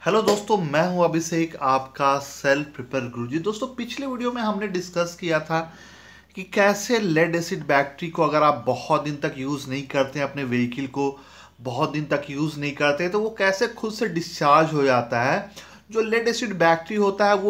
Hello दोस्तों, मैं हूं अभिषेक, आपका सेल्फ प्रिपेयर गुरुजी। दोस्तों, पिछले वीडियो में हमने डिस्कस किया था कि कैसे लेड एसिड बैटरी को अगर आप बहुत दिन तक यूज़ नहीं करते हैं, अपने व्हीकल को बहुत दिन तक यूज़ नहीं करते हैं, तो वो कैसे खुद से डिस्चार्ज हो जाता है। जो लेड एसिड बैटरी होता है वो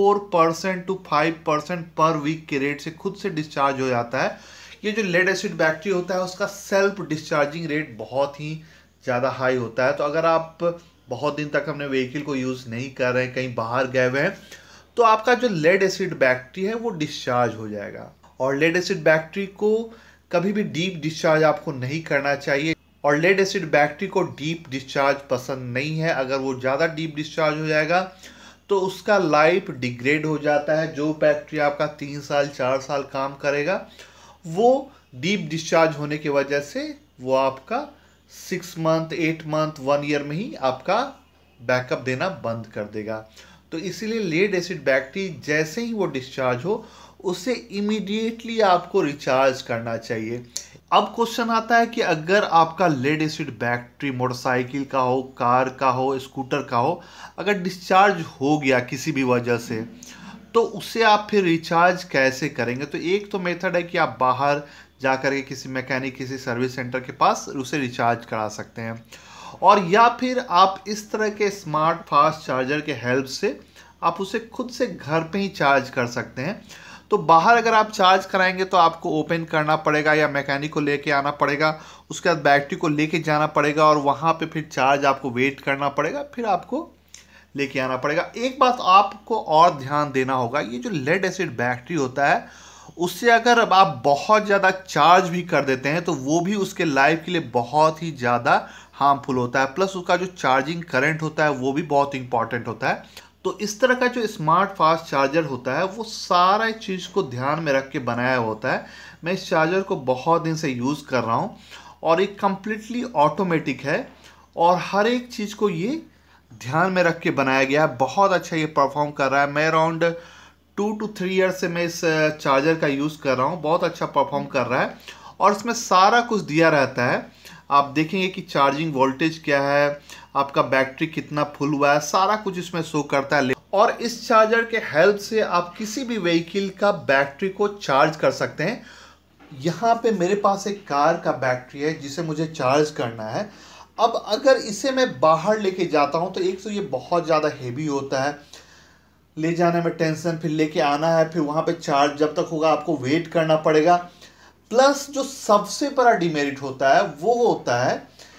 4% to 5% पर वीक के रेट से खुद से डिस्चार्ज हो जाता है। ये जो लेड एसिड बैटरी होता है उसका सेल्फ डिस्चार्जिंग रेट बहुत ही ज़्यादा हाई होता है। तो अगर आप बहुत दिन तक अपने व्हीकल को यूज़ नहीं कर रहे हैं, कहीं बाहर गए हुए हैं, तो आपका जो लेड एसिड बैटरी है वो डिस्चार्ज हो जाएगा। और लेड एसिड बैटरी को कभी भी डीप डिस्चार्ज आपको नहीं करना चाहिए। और लेड एसिड बैटरी को डीप डिस्चार्ज पसंद नहीं है। अगर वो ज़्यादा डीप डिस्चार्ज हो जाएगा तो उसका लाइफ डिग्रेड हो जाता है। जो बैटरी आपका 3 साल 4 साल काम करेगा, वो डीप डिस्चार्ज होने की वजह से वो आपका 6 मंथ 8 मंथ 1 ईयर में ही आपका बैकअप देना बंद कर देगा। तो इसीलिए लेड एसिड बैटरी जैसे ही वो डिस्चार्ज हो, उसे इमीडिएटली आपको रिचार्ज करना चाहिए। अब क्वेश्चन आता है कि अगर आपका लेड एसिड बैटरी मोटरसाइकिल का हो, कार का हो, स्कूटर का हो, अगर डिस्चार्ज हो गया किसी भी वजह से, तो उसे आप फिर रिचार्ज कैसे करेंगे। तो एक तो मेथड है कि आप बाहर जा कर के किसी मैकेनिक, किसी सर्विस सेंटर के पास उसे रिचार्ज करा सकते हैं। और या फिर आप इस तरह के स्मार्ट फास्ट चार्जर के हेल्प से आप उसे खुद से घर पे ही चार्ज कर सकते हैं। तो बाहर अगर आप चार्ज कराएंगे तो आपको ओपन करना पड़ेगा या मैकेनिक को लेके आना पड़ेगा, उसके बाद बैटरी को लेके जाना पड़ेगा और वहाँ पे फिर चार्ज आपको वेट करना पड़ेगा, फिर आपको लेके आना पड़ेगा। एक बात आपको और ध्यान देना होगा, ये जो लेड एसिड बैटरी होता है उससे अगर आप बहुत ज़्यादा चार्ज भी कर देते हैं तो वो भी उसके लाइफ के लिए बहुत ही ज़्यादा हार्मफुल होता है। प्लस उसका जो चार्जिंग करंट होता है वो भी बहुत इंपॉर्टेंट होता है। तो इस तरह का जो स्मार्ट फास्ट चार्जर होता है वो सारा चीज़ को ध्यान में रख के बनाया होता है। मैं इस चार्जर को बहुत दिन से यूज़ कर रहा हूँ और ये कम्प्लीटली ऑटोमेटिक है और हर एक चीज़ को ये ध्यान में रख के बनाया गया है। बहुत अच्छा ये परफॉर्म कर रहा है। मैं अराउंड 2 to 3 ईयर्स से मैं इस चार्जर का यूज़ कर रहा हूँ। बहुत अच्छा परफॉर्म कर रहा है और इसमें सारा कुछ दिया रहता है। आप देखेंगे कि चार्जिंग वोल्टेज क्या है, आपका बैटरी कितना फुल हुआ है, सारा कुछ इसमें शो करता है। और इस चार्जर के हेल्प से आप किसी भी व्हीकल का बैटरी को चार्ज कर सकते हैं। यहाँ पे मेरे पास एक कार का बैटरी है जिसे मुझे चार्ज करना है। अब अगर इसे मैं बाहर लेके जाता हूँ तो एक तो ये बहुत ज़्यादा हेवी होता है, ले जाने में टेंशन, फिर लेके आना है, फिर वहाँ पे चार्ज जब तक होगा आपको वेट करना पड़ेगा। प्लस जो सबसे बड़ा डिमेरिट होता है वो होता है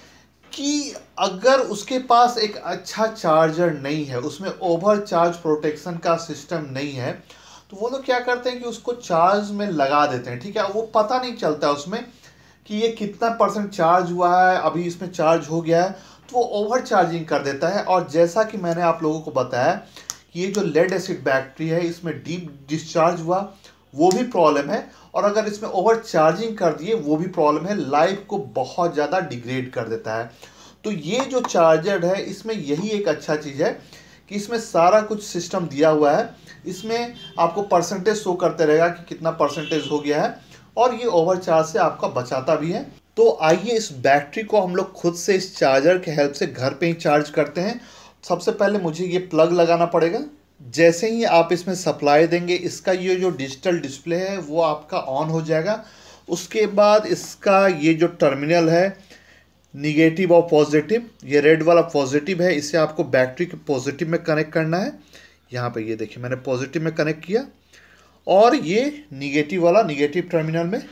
कि अगर उसके पास एक अच्छा चार्जर नहीं है, उसमें ओवर चार्ज प्रोटेक्शन का सिस्टम नहीं है, तो वो लोग क्या करते हैं कि उसको चार्ज में लगा देते हैं। ठीक है, वो पता नहीं चलता उसमें कि ये कितना परसेंट चार्ज हुआ है, अभी इसमें चार्ज हो गया है, तो वो ओवर चार्जिंग कर देता है। और जैसा कि मैंने आप लोगों को बताया कि ये जो लेड एसिड बैटरी है इसमें डीप डिस्चार्ज हुआ वो भी प्रॉब्लम है, और अगर इसमें ओवर चार्जिंग कर दिए वो भी प्रॉब्लम है। लाइफ को बहुत ज़्यादा डिग्रेड कर देता है। तो ये जो चार्जर है इसमें यही एक अच्छा चीज़ है कि इसमें सारा कुछ सिस्टम दिया हुआ है। इसमें आपको परसेंटेज शो करते रहेगा कि कितना परसेंटेज हो गया है, और ये ओवर चार्ज से आपका बचाता भी है। तो आइए इस बैटरी को हम लोग खुद से इस चार्जर के हेल्प से घर पे ही चार्ज करते हैं। सबसे पहले मुझे ये प्लग लगाना पड़ेगा। जैसे ही आप इसमें सप्लाई देंगे, इसका ये जो डिजिटल डिस्प्ले है वो आपका ऑन हो जाएगा। उसके बाद इसका ये जो टर्मिनल है, निगेटिव और पॉजिटिव, ये रेड वाला पॉजिटिव है, इसे आपको बैटरी के पॉजिटिव में कनेक्ट करना है। यहाँ पे ये देखिए मैंने पॉजिटिव में कनेक्ट किया, और ये निगेटिव वाला निगेटिव टर्मिनल में।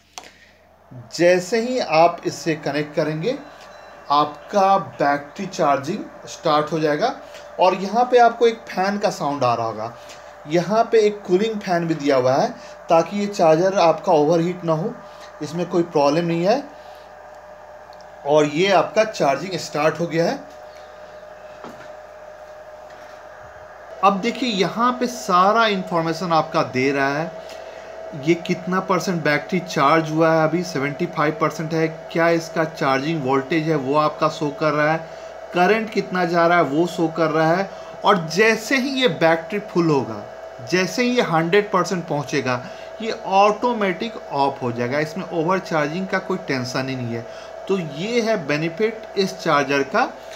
जैसे ही आप इससे कनेक्ट करेंगे आपका बैटरी चार्जिंग स्टार्ट हो जाएगा। और यहाँ पे आपको एक फ़ैन का साउंड आ रहा होगा। यहाँ पे एक कूलिंग फ़ैन भी दिया हुआ है ताकि ये चार्जर आपका ओवरहीट ना हो, इसमें कोई प्रॉब्लम नहीं है। और ये आपका चार्जिंग स्टार्ट हो गया है। अब देखिए यहाँ पे सारा इंफॉर्मेशन आपका दे रहा है। ये कितना परसेंट बैटरी चार्ज हुआ है, अभी 75% है। क्या इसका चार्जिंग वोल्टेज है वो आपका शो कर रहा है। करंट कितना जा रहा है वो शो कर रहा है। और जैसे ही ये बैटरी फुल होगा, जैसे ही ये 100% पहुँचेगा, ये ऑटोमेटिक ऑफ हो जाएगा। इसमें ओवर चार्जिंग का कोई टेंशन ही नहीं है। तो ये है बेनिफिट इस चार्जर का।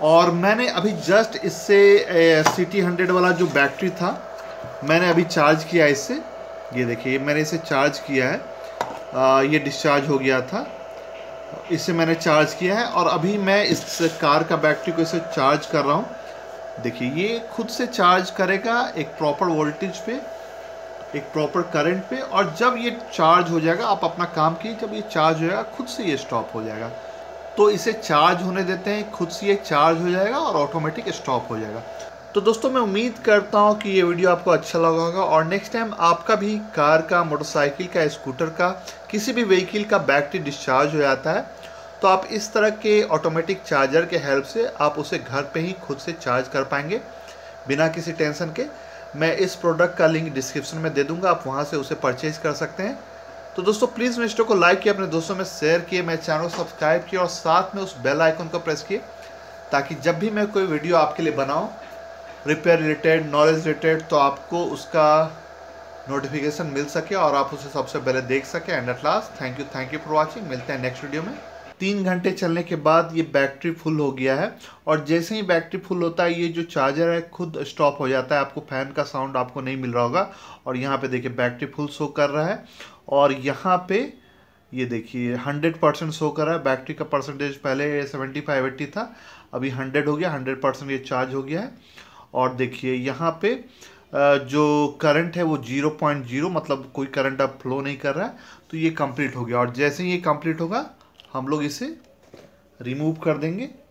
और मैंने अभी जस्ट इससे CT100 वाला जो बैटरी था मैंने अभी चार्ज किया इससे। ये देखिए मैंने इसे चार्ज किया है, ये डिस्चार्ज हो गया था, इसे मैंने चार्ज किया है और अभी मैं इस कार का बैटरी को इसे चार्ज कर रहा हूँ। देखिए ये खुद से चार्ज करेगा एक प्रॉपर वोल्टेज पे, एक प्रॉपर करंट पे, और जब ये चार्ज हो जाएगा आप अपना काम कीजिए, जब ये चार्ज हो जाएगा खुद से ये स्टॉप हो जाएगा। तो इसे चार्ज होने देते हैं, खुद से ये चार्ज हो जाएगा और ऑटोमेटिक स्टॉप हो जाएगा। तो दोस्तों मैं उम्मीद करता हूँ कि ये वीडियो आपको अच्छा लगा होगा और नेक्स्ट टाइम आपका भी कार का, मोटरसाइकिल का, स्कूटर का, किसी भी व्हीकल का बैटरी डिस्चार्ज हो जाता है तो आप इस तरह के ऑटोमेटिक चार्जर के हेल्प से आप उसे घर पे ही खुद से चार्ज कर पाएंगे बिना किसी टेंशन के। मैं इस प्रोडक्ट का लिंक डिस्क्रिप्शन में दे दूंगा, आप वहाँ से उसे परचेज कर सकते हैं। तो दोस्तों प्लीज़ मेरे वीडियो को लाइक किए, अपने दोस्तों में शेयर किए, मेरे चैनल को सब्सक्राइब किए और साथ में उस बेल आइकन को प्रेस किए ताकि जब भी मैं कोई वीडियो आपके लिए बनाऊं रिपेयर रिलेटेड, नॉलेज रिलेटेड, तो आपको उसका नोटिफिकेशन मिल सके और आप उसे सबसे पहले देख सकें। And at last thank you for watching. मिलते हैं नेक्स्ट वीडियो में। 3 घंटे चलने के बाद ये बैटरी फुल हो गया है और जैसे ही बैटरी फुल होता है ये जो चार्जर है खुद स्टॉप हो जाता है। आपको फैन का साउंड आपको नहीं मिल रहा होगा और यहाँ पे देखिए बैटरी फुल शो कर रहा है और यहाँ पे ये देखिए 100% शो कर रहा है। बैटरी का परसेंटेज पहले 75-80 था, अभी 100 हो गया, 100% ये चार्ज हो गया है। और देखिए यहाँ पे जो करंट है वो 0.0, मतलब कोई करंट अब फ्लो नहीं कर रहा है। तो ये कंप्लीट हो गया और जैसे ही ये कंप्लीट होगा हम लोग इसे रिमूव कर देंगे